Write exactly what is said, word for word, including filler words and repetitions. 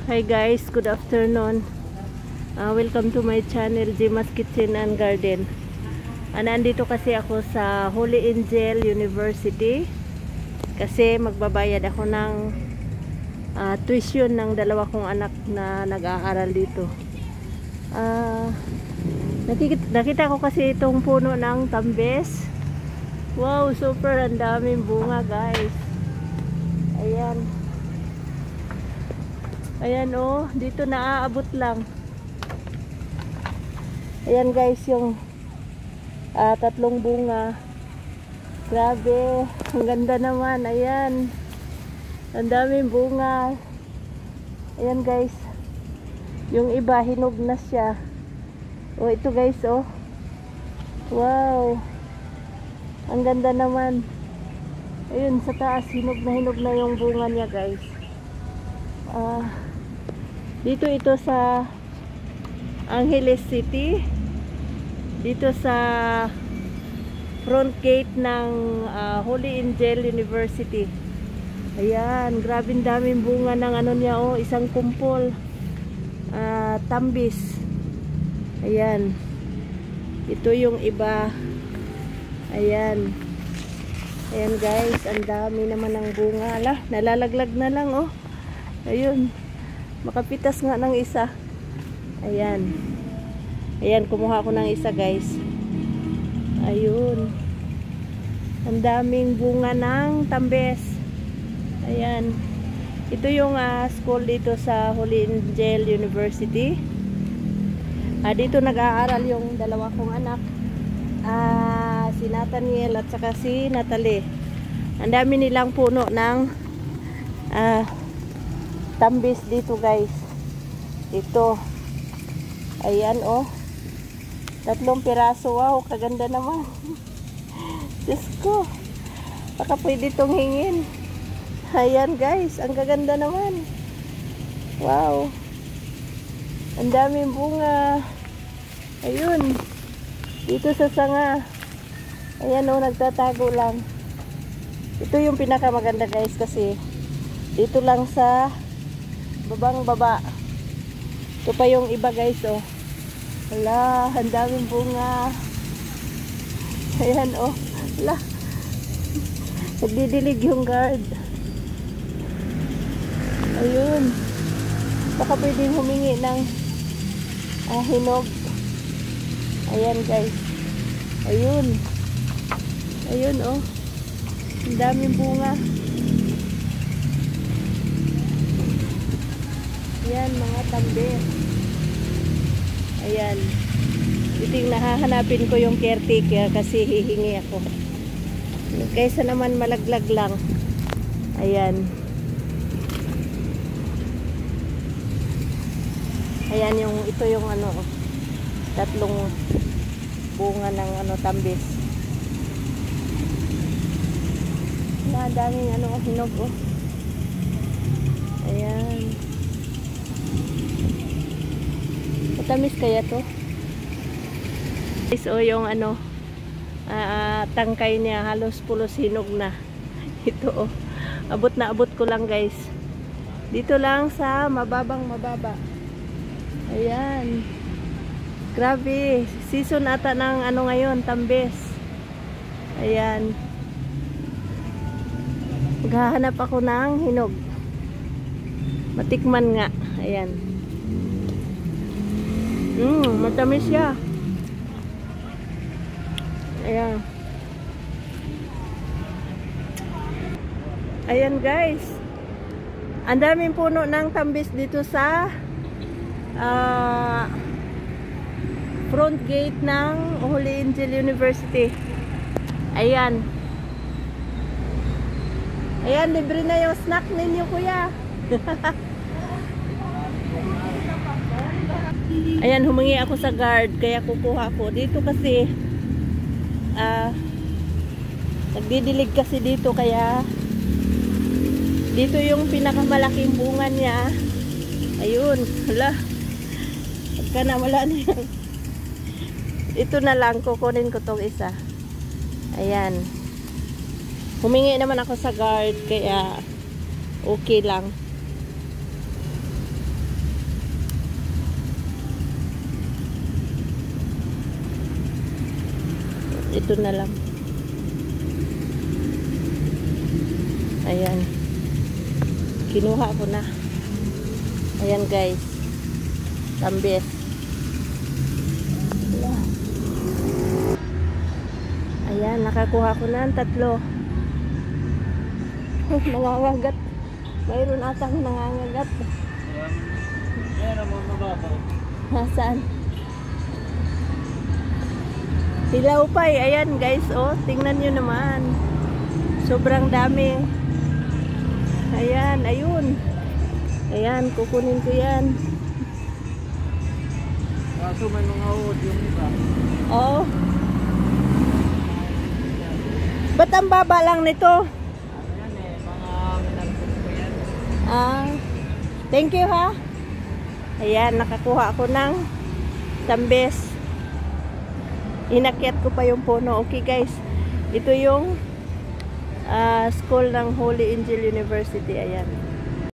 Hi guys, good afternoon. Uh, welcome to my channel, Jima's Kitchen and Garden. Uh, nandito kasi ako sa Holy Angel University kasi magbabayad ako ng uh, tuition ng dalawa kong anak na nag-aaral dito. Uh, nakikita, nakita ko kasi itong puno ng tambes. Wow, super, ang daming bunga guys. Ayan. Ayan oh, dito naaabot lang. Ayan guys, yung uh, tatlong bunga. Grabe, ang ganda naman. Ayan, ang daming bunga. Ayan guys, yung iba hinog na siya. Oh, ito guys oh. Wow, ang ganda naman. Ayun, sa taas, hinog na hinog na yung bunga niya guys. Ah uh, Dito ito sa Angeles City. Dito sa front gate ng uh, Holy Angel University. Ayan, grabing daming bunga ng ano niya oh, isang kumpol. Uh, tambis. Ayan. Ito yung iba. Ayan. Ayan guys, ang dami naman ng bunga. Ala, nalalaglag na lang oh. Ayun. Makapitas nga ng isa. Ayan. Ayan, kumuha ko ng isa guys. Ayun. Ang daming bunga ng tambes. Ayan. Ito yung uh, school dito sa Holy Angel University. Uh, dito nag-aaral yung dalawa kong anak. Uh, si Nathaniel at saka si Natalie. Ang dami nilang puno ng uh, tambis dito guys. Ito. Ayan oh. Tatlong piraso. Wow, kaganda naman. Diyos ko. Baka pwede itong hingin. Ayan guys, ang kaganda naman. Wow. Ang daming bunga. Ayun. Dito sa sanga. Ayan oh, nagtatago lang. Ito yung pinakamaganda guys kasi dito lang sa babang baba. Ito pa yung iba guys oh. Hala, ang daming bunga. Ayan oh. Hala. Nagdidilig yung guard. Ayun. Baka pwedeng humingi ng ah, hinog. Ayan guys. Ayun. Ayun oh. Ang daming bunga. Ayan, mga tambes. Ayan. Ito yung nahahanapin ko yung caretaker kasi hihingi ako. Kaysa naman malaglag lang. Ayan. Ayan yung, ito yung ano, tatlong bunga ng ano, tambes. Ang daming ano, hinog oh. Ayan. Matamis kaya to? Guys, o yung ano, uh, tangkay niya halos pulos hinog na. Ito oh. Abot na abot ko lang guys. Dito lang sa mababang mababa. Ayan. Grabe. Season ata ng ano ngayon, tambes. Ayan. Maghahanap ako ng hinog. Matikman nga. Ayan. Mmm, matamis siya. Ayan. Ayan guys. Ang daming puno ng tambis dito sa uh, front gate ng Holy Angel University. Ayan. Ayan, libre na yung snack ninyo kuya. Ayan, humingi ako sa guard kaya kukuha ko dito kasi ah uh, nagdidilig kasi dito kaya dito yung pinakamalaking bunga niya. Ayun, hala. Pagka na wala na yan. Ito na lang, kukunin ko tong isa. Ayan. Humingi naman ako sa guard kaya okay lang. Ito na lang. Ayan. Kinuha ko na. Ayan guys. Tambes. Ayan, nakakuha ko na ang tatlo. Nangangagat. Mayroon atang nangangagat. Ayan ang mga mababaw. Nasaan? Hilaw pa eh. Ayan guys, oh. Tingnan nyo naman. Sobrang dami. Ayan, ayun. Ayan, kukunin ko yan. Kaso may mga uod yung iba. Oh. Ba't ang baba lang nito? Ano yan eh, mga minalpot ko yan. Ah, thank you ha. Ayan, nakakuha ako ng tambes. Inakyat ko pa yung puno. Okay guys, ito yung uh, school ng Holy Angel University. Ayan.